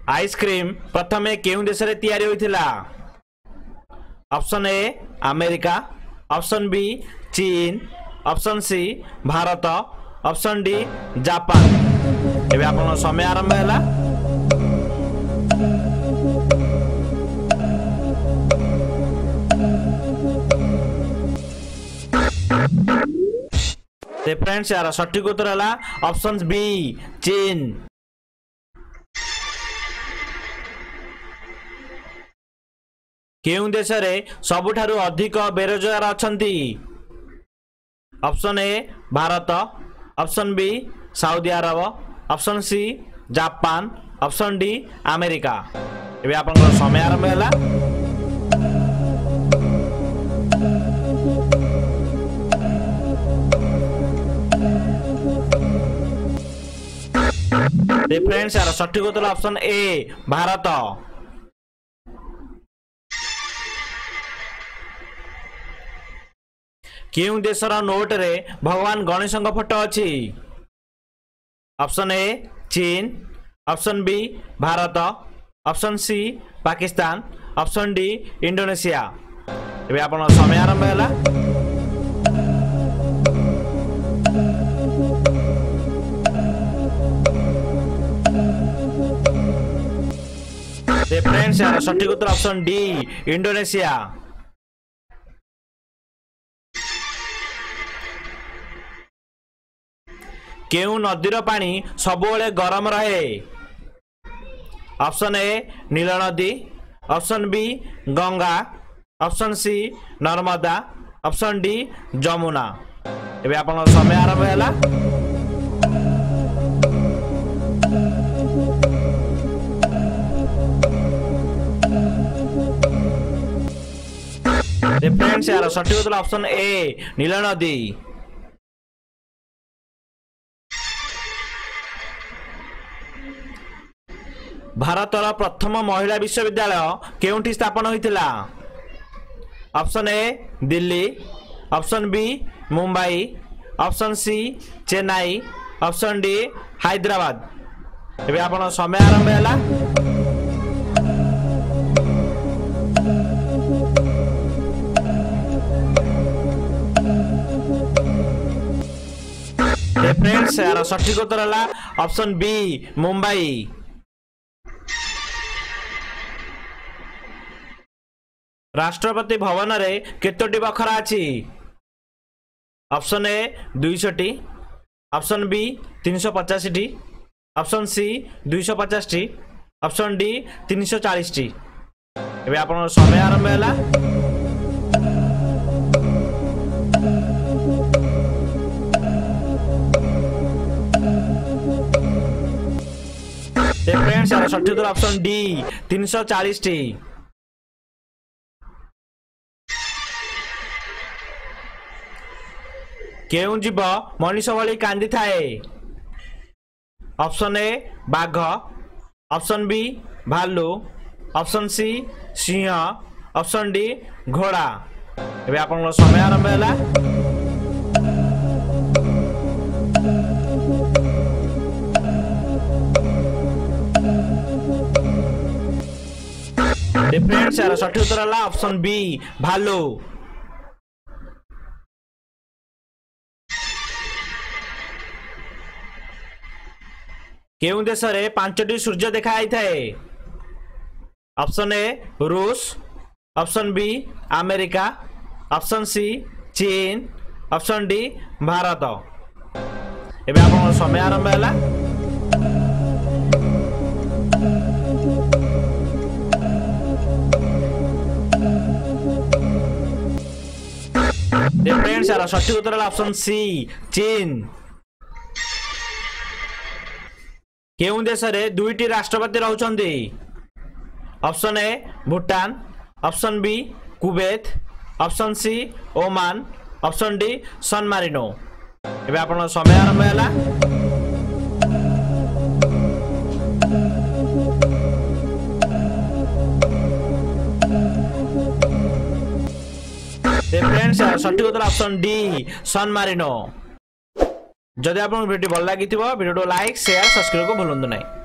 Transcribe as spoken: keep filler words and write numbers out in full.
Ice cream प्रथमे केउं देश रे तैयारी होइथिला? Option A America, option B चीन, option C Bharat, option D Japan. एबे आपन समय आरंभ हैला। ते फ्रेंड्स यार सठिक उत्तर है ऑप्शन बी चीन। केउं देश रे सबुठारु अधिक बेरोजगार अछंती? Option A Bharat, option B सऊदी अरब, option C Japan, option D America. एबे आपन समय आरंभ हैला। ते फ्रेंड्स यार सठिक उत्तर ऑप्शन ए भारत। केउं देशर नोट रे भगवान गणेश फोटो अछि? ऑप्शन ए चीन, option B Bharat, option C Pakistan, option D Indonesia. एबे आपन समय आरंभ हैला। ते फ्रेंड्स यार सठिक उत्तर ऑप्शन डी इंडोनेशिया। केउं नदीर पानी सबुबले गरम रहे? ऑप्शन ए नील नदी, option B Ganga, option C Narmada, option D Jamuna. एबे आपन समय आरंभ हैला। फ्रेंड्स यार सठिक उत्तर ऑप्शन ए नील नदी। भारतर प्रथम महिला विश्वविद्यालय केउंठी स्थापन होइथिला? Option A Delhi, option B Mumbai, option C Chennai, option D Hyderabad. एबे आपन समय आरंभ हैला। फ्रेंड्स यार सठिक उत्तर है ऑप्शन बी मुंबई। राष्ट्रपति भवन रे केतोटी बखरा अछि? ऑप्शन ए दो सौ टी, ऑप्शन बी तीन सौ पचास टी, ऑप्शन सी दो सौ पचास टी, ऑप्शन डी तीन सौ चालीस टी। एबे आपन समय आरंभ हैला। फ्रेंड्स यार सठिक उत्तर ऑप्शन डी तीन सौ चालीस टी। केउं जीव मनीष भली कांदी थाए? ऑप्शन ए बाघ, ऑप्शन बी भालू, ऑप्शन सी सिंह, ऑप्शन डी घोड़ा। एबे आपन समय आरंभ हैला। फ्रेंड्स यार सठिक उत्तर है ऑप्शन बी भालू। केउं देश रे पांचटी सूर्य देखा थाए? ऑप्शन ए रूस, option B America, option C चीन, ऑप्शन डी भारत। एबे आपन समय आरंभ हैला। फ्रेंड्स यार सठिक उत्तर है ऑप्शन सी चीन। केउं देश रे दुईटी राष्ट्रपति रहउचंदी? Option A Bhutan, option B Kuwait, option C Oman, option D San Marino. एबे आपन समय आरंभ हैला। फ्रेंड्स सठिक उत्तर ऑप्शन डी सान मारिनो। जदि आपन वीडियो भल लागि वीडियो लाइक शेयर सब्सक्राइब को भूलु नहीं।